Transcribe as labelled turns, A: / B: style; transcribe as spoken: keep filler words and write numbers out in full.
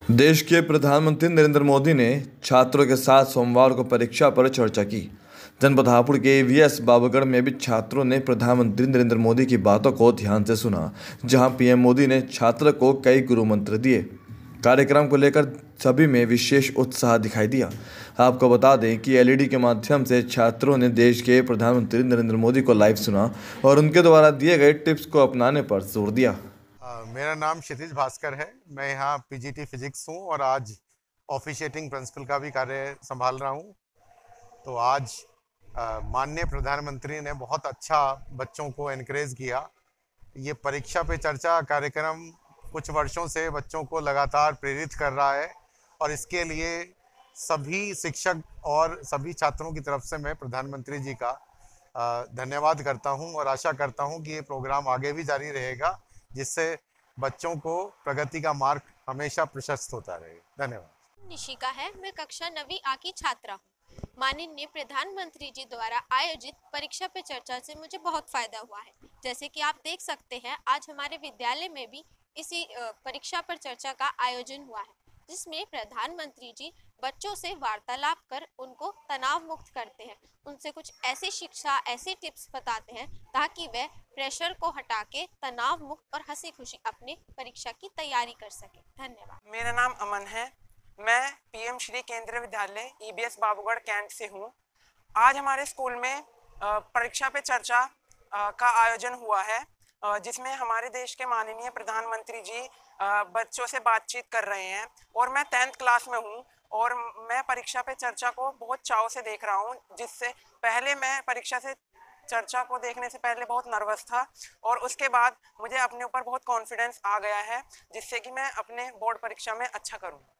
A: देश के प्रधानमंत्री नरेंद्र मोदी ने छात्रों के साथ सोमवार को परीक्षा पर चर्चा की। जनपद हापुड़ के वीएस बाबूगढ़ में भी छात्रों ने प्रधानमंत्री नरेंद्र मोदी की बातों को ध्यान से सुना, जहां पीएम मोदी ने छात्र को कई गुरु मंत्र दिए। कार्यक्रम को लेकर सभी में विशेष उत्साह दिखाई दिया। आपको बता दें कि एलईडी के माध्यम से छात्रों ने देश के प्रधानमंत्री नरेंद्र मोदी को लाइव सुना और उनके द्वारा दिए गए टिप्स को अपनाने पर जोर दिया।
B: Uh, मेरा नाम क्षितिज भास्कर है। मैं यहाँ पीजीटी फिजिक्स हूँ और आज ऑफिशिएटिंग प्रिंसिपल का भी कार्य संभाल रहा हूँ। तो आज uh, माननीय प्रधानमंत्री ने बहुत अच्छा बच्चों को एनकरेज किया। ये परीक्षा पे चर्चा कार्यक्रम कुछ वर्षों से बच्चों को लगातार प्रेरित कर रहा है और इसके लिए सभी शिक्षक और सभी छात्रों की तरफ से मैं प्रधानमंत्री जी का uh, धन्यवाद करता हूँ और आशा करता हूँ कि ये प्रोग्राम आगे भी जारी रहेगा, जिससे बच्चों को प्रगति का मार्ग हमेशा प्रशस्त होता रहे। धन्यवाद।
C: निशिका है, मैं कक्षा नवी आ की छात्रा हूँ। माननीय प्रधानमंत्री जी द्वारा आयोजित परीक्षा पे चर्चा से मुझे बहुत फायदा हुआ है। जैसे कि आप देख सकते हैं, आज हमारे विद्यालय में भी इसी परीक्षा पर चर्चा का आयोजन हुआ है, जिसमें प्रधानमंत्री जी बच्चों से वार्तालाप कर उनको तनाव मुक्त करते हैं, उनसे कुछ ऐसी शिक्षा, ऐसे टिप्स बताते हैं ताकि वह प्रेशर को हटा के तनाव मुक्त और हंसी खुशी अपने परीक्षा की तैयारी कर सके। धन्यवाद।
D: मेरा नाम अमन है। मैं पीएम श्री केंद्रीय विद्यालय ईबीएस बाबूगढ़ कैंट से हूँ। आज हमारे स्कूल में परीक्षा पे चर्चा का आयोजन हुआ है, जिसमें हमारे देश के माननीय प्रधानमंत्री जी बच्चों से बातचीत कर रहे हैं और मैं टेंथ क्लास में हूँ और मैं परीक्षा पे चर्चा को बहुत चाव से देख रहा हूँ। जिससे पहले मैं परीक्षा से चर्चा को देखने से पहले बहुत नर्वस था और उसके बाद मुझे अपने ऊपर बहुत कॉन्फिडेंस आ गया है, जिससे कि मैं अपने बोर्ड परीक्षा में अच्छा करूँ।